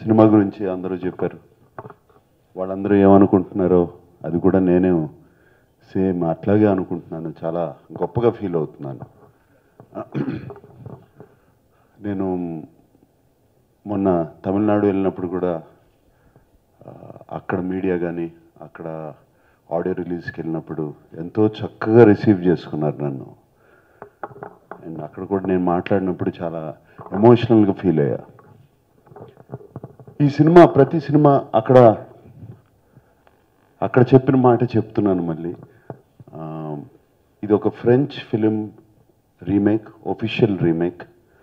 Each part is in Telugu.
సినిమా గురించి అందరూ చెప్పారు. వాళ్ళందరూ ఏమనుకుంటున్నారో అది కూడా నేను సేమ్ అట్లాగే అనుకుంటున్నాను. చాలా గొప్పగా ఫీల్ అవుతున్నాను. నేను మొన్న తమిళనాడు వెళ్ళినప్పుడు కూడా అక్కడ మీడియా కానీ అక్కడ ఆడియో రిలీజ్కి వెళ్ళినప్పుడు ఎంతో చక్కగా రిసీవ్ చేసుకున్నారు నన్ను. అండ్ అక్కడ కూడా నేను మాట్లాడినప్పుడు చాలా ఎమోషనల్గా ఫీల్ అయ్యా. ఈ సినిమా ప్రతి సినిమా అక్కడ చెప్పిన మాట చెప్తున్నాను మళ్ళీ. ఇది ఒక French film remake, official remake.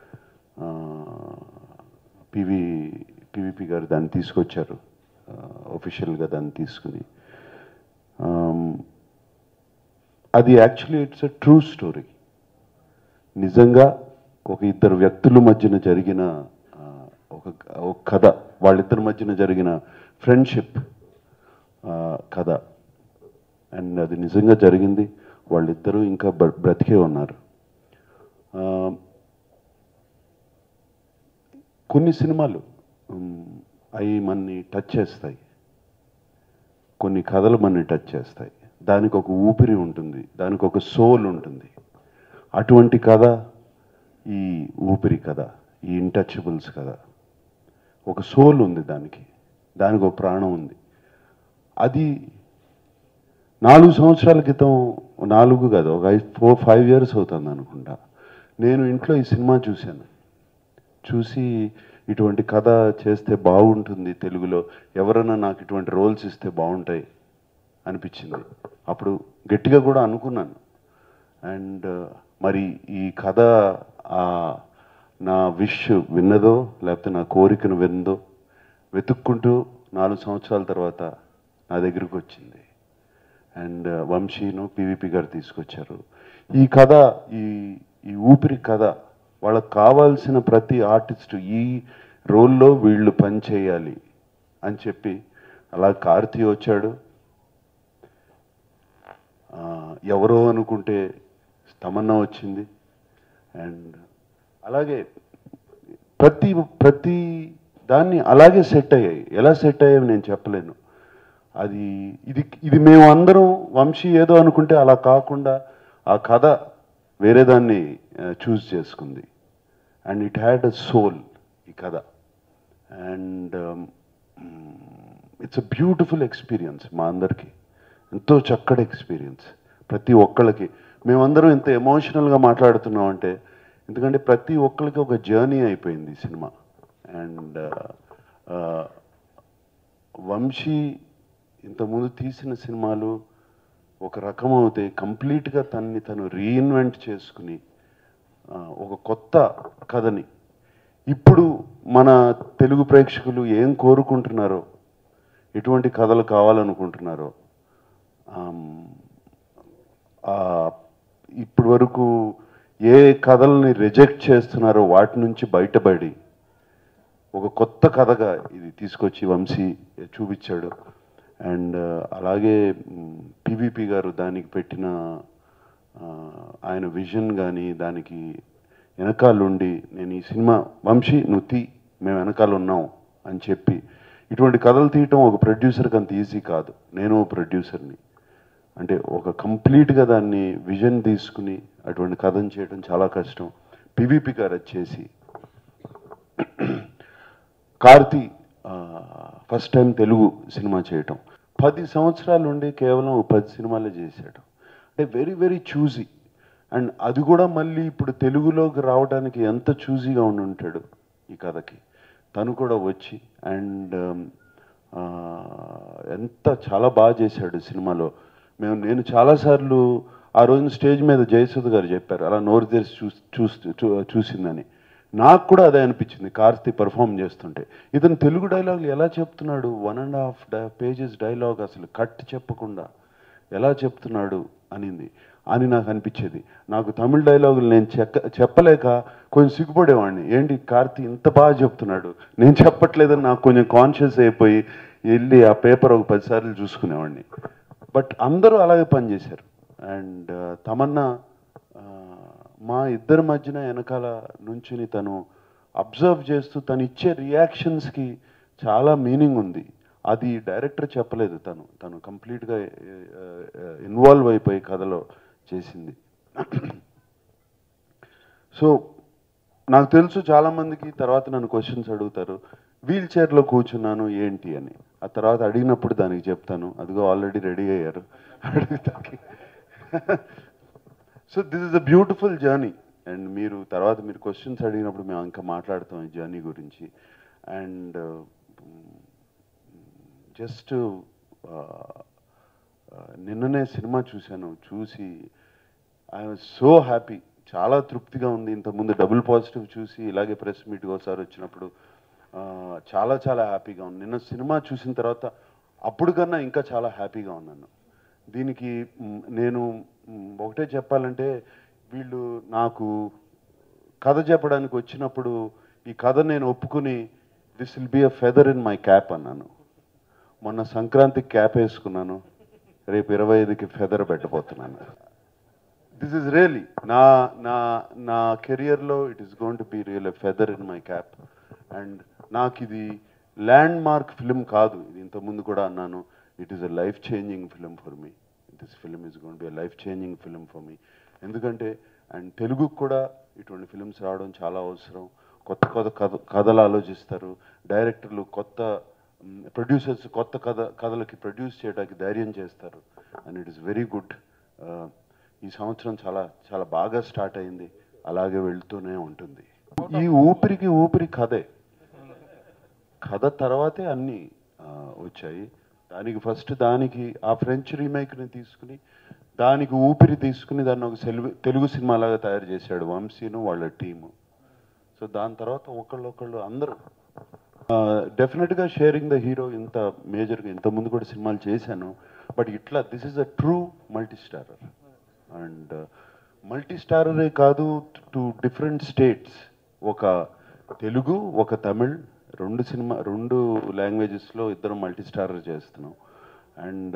PVP గారు దాన్ని తీసుకొచ్చారు, ఒఫిషియల్గా దాన్ని తీసుకుని. అది actually it's a true story. నిజంగా ఒక ఇద్దరు వ్యక్తుల మధ్యన జరిగిన ఒక కథ, వాళ్ళిద్దరి మధ్యన జరిగిన ఫ్రెండ్షిప్ కథ. అండ్ అది నిజంగా జరిగింది. వాళ్ళిద్దరూ ఇంకా బ్రతికే ఉన్నారు. కొన్ని సినిమాలు అవి మనని టచ్ చేస్తాయి, కొన్ని కథలు మనని టచ్ చేస్తాయి. దానికి ఒక ఊపిరి ఉంటుంది, దానికి ఒక సోల్ ఉంటుంది. అటువంటి కథ ఈ ఊపిరి కథ, ఈ ఇంటచబుల్స్ కథ. ఒక సోల్ ఉంది దానికి ఒక ప్రాణం ఉంది. అది 4 సంవత్సరాల క్రితం, 4 కాదు, ఒక 4-5 years అవుతుంది అనుకుంటా, నేను ఇంట్లో ఈ సినిమా చూసి ఇటువంటి కథ చేస్తే బాగుంటుంది తెలుగులో, ఎవరైనా నాకు ఇటువంటి రోల్స్ ఇస్తే బాగుంటాయి అనిపించింది. అప్పుడు గట్టిగా కూడా అనుకున్నాను. అండ్ మరి ఈ కథ నా విష్ విన్నదో లేకపోతే నా కోరికను విన్నదో వెతుక్కుంటూ 4 సంవత్సరాల తర్వాత నా దగ్గరికి వచ్చింది. అండ్ వంశీను పివిపి గారు తీసుకొచ్చారు ఈ కథ. ఈ ఊపిరి కథ వాళ్ళకు కావాల్సిన ప్రతి ఆర్టిస్టు ఈ రోల్లో వీళ్ళు పనిచేయాలి అని చెప్పి అలా కార్తీ వచ్చాడు. ఎవరో అనుకుంటే తమన్నా వచ్చింది. అండ్ అలాగే ప్రతి దాన్ని అలాగే సెట్ అయ్యాయి. ఎలా సెట్ అయ్యాయి నేను చెప్పలేను. ఇది మేమందరం వంశీ ఏదో అనుకుంటే అలా కాకుండా ఆ కథ వేరే దాన్ని చూస్ చేసుకుంది. And it had a soul ఈ కథ. And it's a beautiful experience. మా అందరికీ ఎంతో చక్కటి ఎక్స్పీరియన్స్. ప్రతి ఒక్కళ్ళకి మేమందరం ఎంత ఎమోషనల్గా మాట్లాడుతున్నామంటే ఎందుకంటే ప్రతి ఒక్కరికి ఒక జర్నీ అయిపోయింది ఈ సినిమా. అండ్ వంశీ ఇంతకుముందు తీసిన సినిమాలు ఒక రకం అవుతాయి, కంప్లీట్గా తను రీఇన్వెంట్ చేసుకుని ఒక కొత్త కథని ఇప్పుడు మన తెలుగు ప్రేక్షకులు ఏం కోరుకుంటున్నారో, ఎటువంటి కథలు కావాలనుకుంటున్నారో, ఇప్పటి వరకు ఏ కథల్ని రిజెక్ట్ చేస్తున్నారో వాటి నుంచి బయటపడి ఒక కొత్త కథగా ఇది తీసుకొచ్చి వంశీ చూపించాడు. అండ్ అలాగే పివిపి గారు దానికి పెట్టిన ఆయన విజన్ కానీ దానికి వెనకాలండి నేను ఈ సినిమా వంశీ నువ్వు మేము వెనకాల ఉన్నాం అని చెప్పి ఇటువంటి కథలు తీయటం ఒక ప్రొడ్యూసర్కి అంత ఈజీ కాదు. నేను ప్రొడ్యూసర్ని అంటే ఒక కంప్లీట్గా దాన్ని విజన్ తీసుకుని అటువంటి కథను చేయడం చాలా కష్టం. పివిపి గారు వచ్చేసి Karthi first time Telugu cinema చేయటం, 10 సంవత్సరాల నుండి కేవలం 10 సినిమాలే చేశాడు. అంటే వెరీ వెరీ చూజీ. అండ్ అది కూడా మళ్ళీ ఇప్పుడు తెలుగులోకి రావడానికి ఎంత చూజీగా ఉండి ఉంటాడు ఈ కథకి. తను కూడా వచ్చి అండ్ ఎంత చాలా బాగా చేశాడు సినిమాలో. నేను చాలాసార్లు ఆ రోజున స్టేజ్ మీద జయసుధ గారు చెప్పారు అలా నోరు తెరిచి చూసిందని. నాకు కూడా అదే అనిపించింది కార్తీ పర్ఫామ్ చేస్తుంటే. ఇతను తెలుగు డైలాగులు ఎలా చెప్తున్నాడు, 1.5 pages డైలాగ్ అసలు కట్ చెప్పకుండా ఎలా చెప్తున్నాడు అని నాకు అనిపించేది. నాకు తమిళ డైలాగులు నేను చెప్పలేక కొంచెం సిగ్గుపడేవాడిని. ఏంటి కార్తీ ఇంత బాగా చెప్తున్నాడు, నేను చెప్పట్లేదని నాకు కొంచెం కాన్షియస్ అయిపోయి వెళ్ళి ఆ పేపర్ ఒక 10 సార్లు చూసుకునేవాడిని. బట్ అందరూ అలాగే పనిచేశారు. అండ్ తమన్నా మా ఇద్దరి మధ్యన వెనకాల నుంచుని తను అబ్జర్వ్ చేస్తూ తను ఇచ్చే రియాక్షన్స్కి చాలా మీనింగ్ ఉంది. అది డైరెక్టర్ చెప్పలేదు, తను కంప్లీట్గా ఇన్వాల్వ్ అయిపోయి కథలో చేసింది. సో నాకు తెలుసు చాలామందికి తర్వాత నన్ను క్వశ్చన్స్ అడుగుతారు, వీల్ చైర్లో కూర్చున్నాను ఏంటి అని. ఆ తర్వాత అడిగినప్పుడు దానికి చెప్తాను. అదిగో ఆల్రెడీ రెడీ అయ్యారు అడుగుతాకి. So this is a beautiful journey. And మీరు తర్వాత మీరు క్వశ్చన్స్ అడిగినప్పుడు మేము ఇంకా మాట్లాడతాం ఈ జర్నీ గురించి. అండ్ జస్ట్ నిన్ననే సినిమా చూసి ఐ వాజ్ సో హ్యాపీ, చాలా తృప్తిగా ఉంది. ఇంతకుముందు డబుల్ పాజిటివ్ చూసి ఇలాగే ప్రెస్ మీట్కి ఒకసారి వచ్చినప్పుడు చాలా చాలా హ్యాపీగా ఉంది. నిన్న సినిమా చూసిన తర్వాత అప్పుడు కన్నా ఇంకా చాలా హ్యాపీగా ఉన్నాను. దీనికి నేను ఒకటే చెప్పాలంటే, వీళ్ళు నాకు కథ చెప్పడానికి వచ్చినప్పుడు ఈ కథ నేను ఒప్పుకుని this will be a feather in my cap అన్నాను. మొన్న సంక్రాంతికి క్యాప్ వేసుకున్నాను, రేపు 25కి ఫెదర్ పెట్టబోతున్నాను. దిస్ ఇస్ రియలీ నా నా నా కెరియర్లో it is going to be real a feather in my cap. And నాకు ఇది ల్యాండ్ మార్క్ ఫిలిం కాదు, ఇది ఇంతకుముందు కూడా అన్నాను. It is a life changing film for me. This film is going to be a life changing film for me. ఎందుకంటే అండ్ తెలుగుకు కూడా ఇటువంటి ఫిలిమ్స్ రావడం చాలా అవసరం. కొత్త కొత్త కథలు ఆలోచిస్తారు డైరెక్టర్లు, కొత్త ప్రొడ్యూసర్స్ కొత్త కథలకి ప్రొడ్యూస్ చేయడానికి ధైర్యం చేస్తారు. And it is very good. ఈ సంవత్సరం చాలా చాలా బాగా స్టార్ట్ అయింది, అలాగే వెళ్తూనే ఉంటుంది. ఈ ఊపిరి కథే, కథ తర్వాతే అన్నీ వచ్చాయి. దానికి ఫస్ట్ దానికి ఆ ఫ్రెంచ్ రీమేక్ని తీసుకుని దానికి ఊపిరి తీసుకుని దాన్ని ఒక తెలుగు సినిమాలాగా తయారు చేశాడు వంశీను వాళ్ళ టీము. సో దాని తర్వాత ఒకళ్ళు అందరూ డెఫినెట్గా షేరింగ్ ద హీరో. ఇంత మేజర్గా ఇంతకుముందు కూడా సినిమాలు చేశాను, బట్ ఇట్లా this is a true multi starrer. And multi స్టారరే కాదు, టు డిఫరెంట్ స్టేట్స్, ఒక తెలుగు ఒక తమిళ్, రెండు లాంగ్వేజెస్లో ఇద్దరం మల్టీ స్టారర్ చేస్తున్నాం. అండ్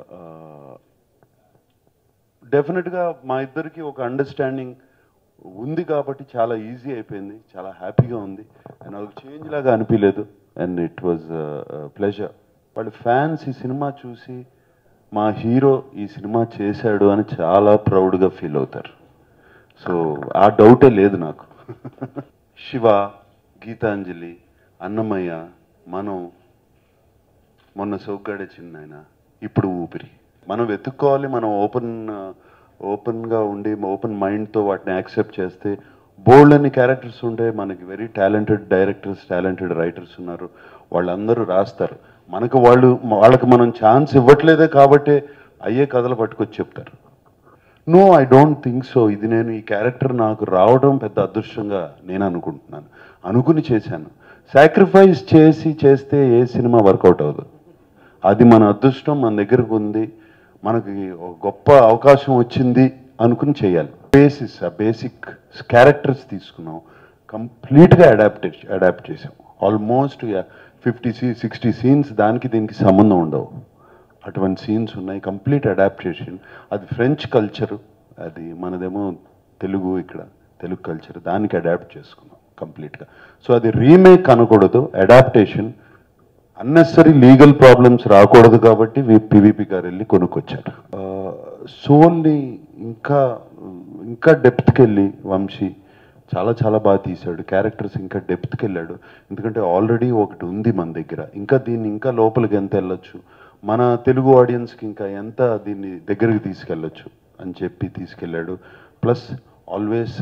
డెఫినెట్గా మా ఇద్దరికి ఒక అండర్స్టాండింగ్ ఉంది కాబట్టి చాలా ఈజీ అయిపోయింది, చాలా హ్యాపీగా ఉంది. అండ్ నాకు చేంజ్ లాగా అనిపించలేదు. And it was pleasure. వాళ్ళ ఫ్యాన్స్ ఈ సినిమా చూసి మా హీరో ఈ సినిమా చేశాడు అని చాలా ప్రౌడ్గా ఫీల్ అవుతారు. సో ఆ డౌటే లేదు నాకు. శివ, గీతాంజలి, అన్నమయ్య, మనం, మొన్న సౌగ్గాడే చిన్నాయన, ఇప్పుడు ఊపిరి. మనం వెతుక్కోవాలి. మనం ఓపెన్గా ఉండి ఓపెన్ మైండ్తో వాటిని యాక్సెప్ట్ చేస్తే బోల్డ్ అన్ని క్యారెక్టర్స్ ఉంటే మనకి very talented directors, talented writers ఉన్నారు. వాళ్ళందరూ రాస్తారు. వాళ్ళకి మనం ఛాన్స్ ఇవ్వట్లేదే కాబట్టే అయ్యే కథలు పట్టుకొచ్చి చెప్తారు. No, I don't think so. ఇది నేను ఈ క్యారెక్టర్ నాకు రావడం పెద్ద అదృష్టంగా నేను అనుకుంటున్నాను. అనుకుని చేశాను. సాక్రిఫైస్ చేస్తే ఏ సినిమా వర్కౌట్ అవ్వదు. అది మన అదృష్టం, మన దగ్గరకు ఉంది, మనకి గొప్ప అవకాశం వచ్చింది అనుకుని చేయాలి. బేసిక్ క్యారెక్టర్స్ తీసుకున్నాం, కంప్లీట్గా అడాప్ట్ చేసాం. ఆల్మోస్ట్ 50-60 సీన్స్ దానికి దీనికి సంబంధం ఉండవు, అటువంటి సీన్స్ ఉన్నాయి. Complete adaptation. అది ఫ్రెంచ్ కల్చరు, అది మనదేమో తెలుగు, ఇక్కడ తెలుగు కల్చర్, దానికి అడాప్ట్ చేసుకున్నాం కంప్లీట్గా. సో అది రీమేక్ అనకూడదు, అడాప్టేషన్. అన్నెసరీ లీగల్ ప్రాబ్లమ్స్ రాకూడదు కాబట్టి పివిపి గారు వెళ్ళి కొనుక్కొచ్చారు. సోల్ని ఇంకా డెప్త్కి వెళ్ళి వంశీ చాలా చాలా బాగా తీశాడు. క్యారెక్టర్స్ ఇంకా డెప్త్కి వెళ్ళాడు. ఎందుకంటే ఆల్రెడీ ఒకటి ఉంది మన దగ్గర, ఇంకా దీన్ని ఇంకా లోపలికి ఎంత వెళ్ళొచ్చు, మన తెలుగు ఆడియన్స్కి ఇంకా ఎంత దీన్ని దగ్గరికి తీసుకెళ్ళొచ్చు అని చెప్పి తీసుకెళ్ళాడు. ప్లస్ ఆల్వేస్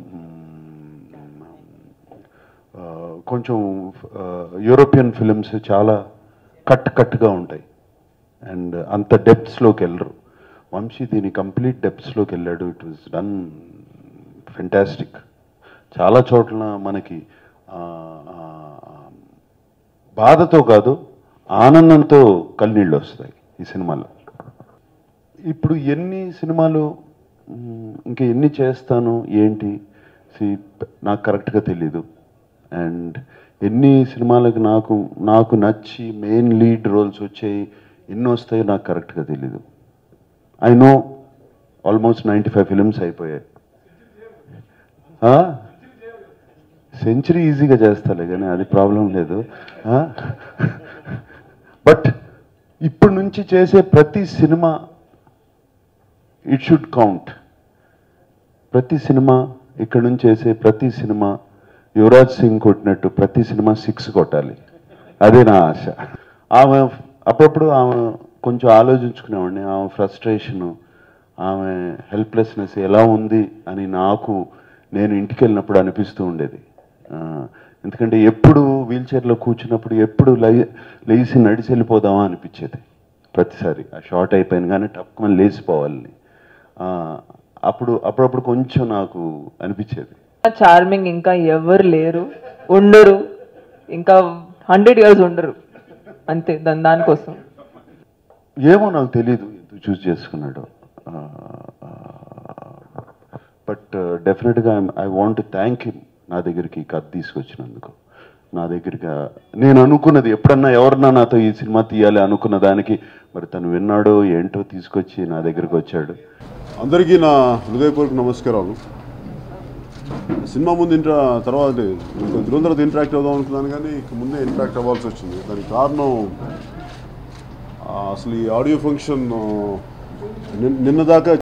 కొంచెం యూరోపియన్ ఫిలిమ్స్ చాలా కట్గా ఉంటాయి అండ్ అంత డెప్త్స్లోకి వెళ్ళరు. వంశీ దీని కంప్లీట్ డెప్త్స్లోకి వెళ్ళాడు. It was done fantastic. చాలా చోట్ల మనకి బాధతో కాదు, ఆనందంతో కన్నీళ్ళు వస్తాయి ఈ సినిమాలో. ఇప్పుడు ఎన్ని సినిమాలు ఇంకా ఎన్ని చేస్తాను ఏంటి నాకు కరెక్ట్గా తెలీదు. అండ్ ఎన్ని సినిమాలకు నాకు నచ్చి మెయిన్ లీడ్ రోల్స్ వచ్చాయి, ఎన్ని వస్తాయో నాకు కరెక్ట్గా తెలీదు. ఐ నో ఆల్మోస్ట్ 95 ఫిలిమ్స్ అయిపోయాయి. సెంచరీ ఈజీగా చేస్తాలే కానీ అది ప్రాబ్లం లేదు. బట్ ఇప్పటి నుంచి చేసే ప్రతి సినిమా ఇట్ షుడ్ కౌంట్. ప్రతి సినిమా ఇక్కడ నుంచి చేసే ప్రతి సినిమా యువరాజ్ సింగ్ కొట్టినట్టు ప్రతి సినిమా 6 కొట్టాలి. అదే నా ఆశ. ఆమె అప్పుడప్పుడు ఆమె కొంచెం ఆలోచించుకునేవాడిని. ఆమె ఫ్రస్ట్రేషను, ఆమె హెల్ప్లెస్నెస్ ఎలా ఉంది అని నాకు నేను ఇంటికి వెళ్ళినప్పుడు అనిపిస్తూ ఉండేది. ఎందుకంటే ఎప్పుడు వీల్ చైర్లో కూర్చున్నప్పుడు ఎప్పుడు లేచి నడిచి వెళ్ళిపోదామా అనిపించేది ప్రతిసారి. ఆ షార్ట్ అయిపోయింది కానీ టప్పుకొని లేచిపోవాలని అప్పుడప్పుడు కొంచెం నాకు అనిపించేది. చార్మింగ్ ఇంకా ఎవరు లేరు, ఉండరు, ఇంకా 100 years ఉండరు అంతే. దానికోసం ఏమో నాకు తెలీదు ఎందుకు చూస్ చేసుకున్నాడు. బట్ డెఫినెట్గా I want to thank him నా దగ్గరికి కథ తీసుకొచ్చినందుకు. నా దగ్గరికి నేను అనుకున్నది ఎప్పుడన్నా ఎవరన్నా నాతో ఈ సినిమా తీయాలి అనుకున్న దానికి మరి తను విన్నాడో ఏంటో తీసుకొచ్చి నా దగ్గరికి వచ్చాడు. అందరికీ నా హృదయపూర్వక నమస్కారాలు. సినిమా ముందు తర్వాత కొంచెం తర్వాత ఇంటరాక్ట్ అవుదాం అనుకున్నాను కానీ ముందే ఇంటరాక్ట్ అవ్వాల్సి వచ్చింది. దానికి కారణం అసలు ఈ ఆడియో ఫంక్షన్ నిన్న దాకా